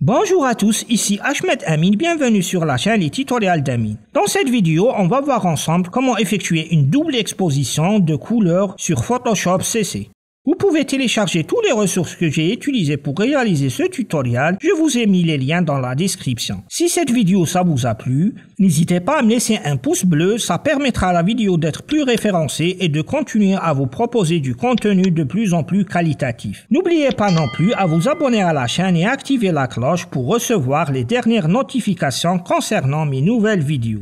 Bonjour à tous, ici Ahmed Amin, bienvenue sur la chaîne Les Tutoriels d'Amin. Dans cette vidéo, on va voir ensemble comment effectuer une double exposition de couleurs sur Photoshop CC. Vous pouvez télécharger toutes les ressources que j'ai utilisées pour réaliser ce tutoriel, je vous ai mis les liens dans la description. Si cette vidéo ça vous a plu, n'hésitez pas à me laisser un pouce bleu, ça permettra à la vidéo d'être plus référencée et de continuer à vous proposer du contenu de plus en plus qualitatif. N'oubliez pas non plus à vous abonner à la chaîne et activer la cloche pour recevoir les dernières notifications concernant mes nouvelles vidéos.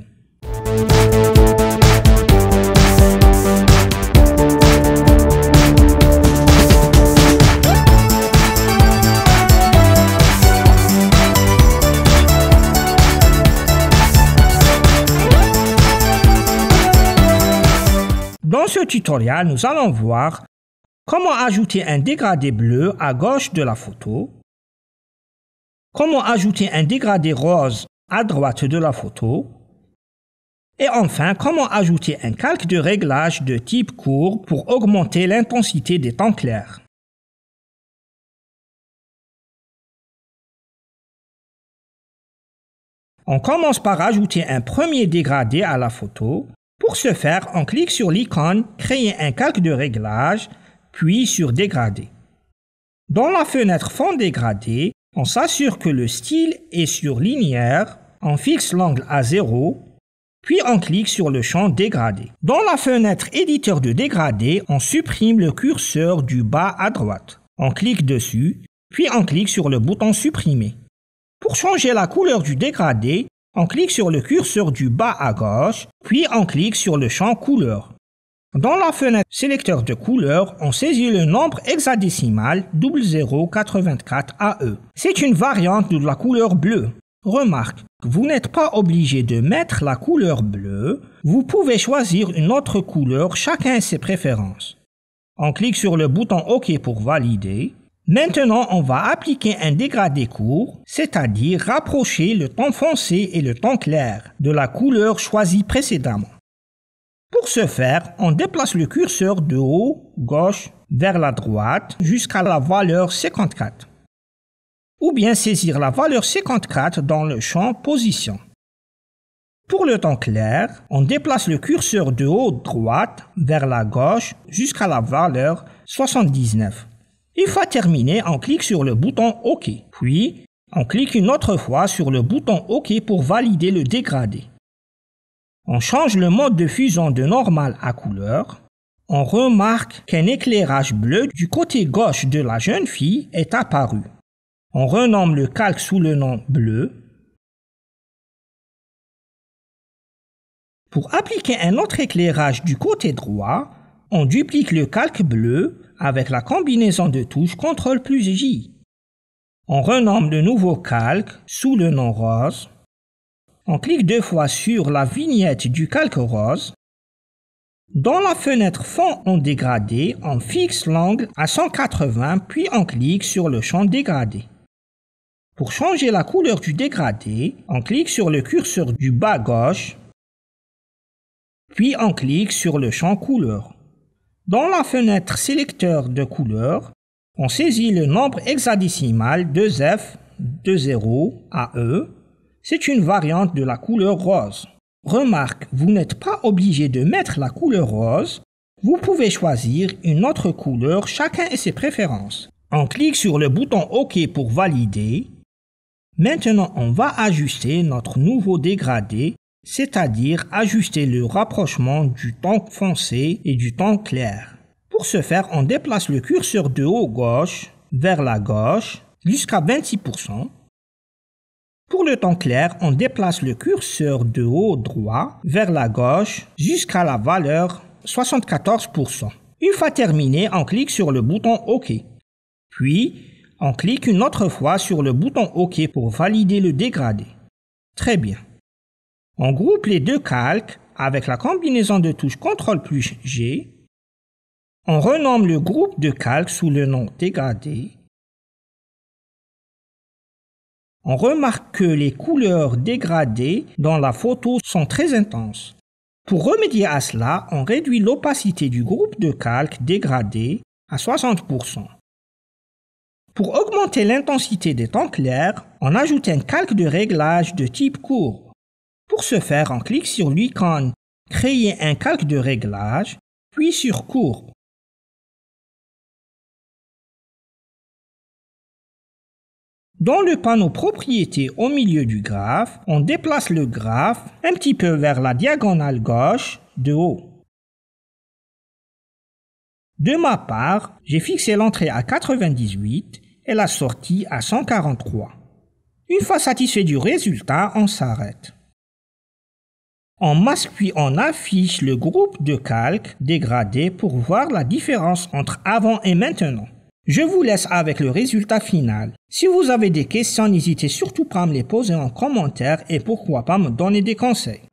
Dans ce tutoriel, nous allons voir comment ajouter un dégradé bleu à gauche de la photo, comment ajouter un dégradé rose à droite de la photo, et enfin comment ajouter un calque de réglage de type courbe pour augmenter l'intensité des tons clairs. On commence par ajouter un premier dégradé à la photo. Pour ce faire, on clique sur l'icône « Créer un calque de réglage », puis sur « Dégradé ». Dans la fenêtre « Fond dégradé », on s'assure que le style est sur linéaire, on fixe l'angle à 0, puis on clique sur le champ « Dégradé ». Dans la fenêtre « Éditeur de dégradé », on supprime le curseur du bas à droite. On clique dessus, puis on clique sur le bouton « Supprimer ». Pour changer la couleur du dégradé, on clique sur le curseur du bas à gauche, puis on clique sur le champ couleur. Dans la fenêtre sélecteur de couleur, on saisit le nombre hexadécimal 0084AE. C'est une variante de la couleur bleue. Remarque, vous n'êtes pas obligé de mettre la couleur bleue, vous pouvez choisir une autre couleur, chacun a ses préférences. On clique sur le bouton OK pour valider. Maintenant, on va appliquer un dégradé court, c'est-à-dire rapprocher le ton foncé et le ton clair de la couleur choisie précédemment. Pour ce faire, on déplace le curseur de haut, gauche, vers la droite jusqu'à la valeur 54. Ou bien saisir la valeur 54 dans le champ Position. Pour le ton clair, on déplace le curseur de haut droite vers la gauche jusqu'à la valeur 79. Une fois terminé, on clique sur le bouton OK. Puis, on clique une autre fois sur le bouton OK pour valider le dégradé. On change le mode de fusion de normal à couleur. On remarque qu'un éclairage bleu du côté gauche de la jeune fille est apparu. On renomme le calque sous le nom bleu. Pour appliquer un autre éclairage du côté droit, on duplique le calque bleu avec la combinaison de touches CTRL plus J. On renomme le nouveau calque sous le nom rose. On clique deux fois sur la vignette du calque rose. Dans la fenêtre Fond en dégradé, on fixe l'angle à 180 puis on clique sur le champ dégradé. Pour changer la couleur du dégradé, on clique sur le curseur du bas gauche, puis on clique sur le champ couleur. Dans la fenêtre sélecteur de couleur, on saisit le nombre hexadécimal 2F20AE. C'est une variante de la couleur rose. Remarque, vous n'êtes pas obligé de mettre la couleur rose. Vous pouvez choisir une autre couleur, chacun a ses préférences. On clique sur le bouton OK pour valider. Maintenant, on va ajuster notre nouveau dégradé, c'est-à-dire ajuster le rapprochement du ton foncé et du ton clair. Pour ce faire, on déplace le curseur de haut gauche vers la gauche jusqu'à 26%. Pour le ton clair, on déplace le curseur de haut droit vers la gauche jusqu'à la valeur 74%. Une fois terminé, on clique sur le bouton OK. Puis, on clique une autre fois sur le bouton OK pour valider le dégradé. Très bien. On groupe les deux calques avec la combinaison de touches CTRL plus G. On renomme le groupe de calques sous le nom dégradé. On remarque que les couleurs dégradées dans la photo sont très intenses. Pour remédier à cela, on réduit l'opacité du groupe de calques dégradé à 60%. Pour augmenter l'intensité des tons clairs, on ajoute un calque de réglage de type courbe. Pour ce faire, on clique sur l'icône « Créer un calque de réglage », puis sur « Courbe ». Dans le panneau Propriétés au milieu du graphe, on déplace le graphe un petit peu vers la diagonale gauche de haut. De ma part, j'ai fixé l'entrée à 98 et la sortie à 143. Une fois satisfait du résultat, on s'arrête. On masque puis on affiche le groupe de calques dégradés pour voir la différence entre avant et maintenant. Je vous laisse avec le résultat final. Si vous avez des questions, n'hésitez surtout pas à me les poser en commentaire et pourquoi pas me donner des conseils.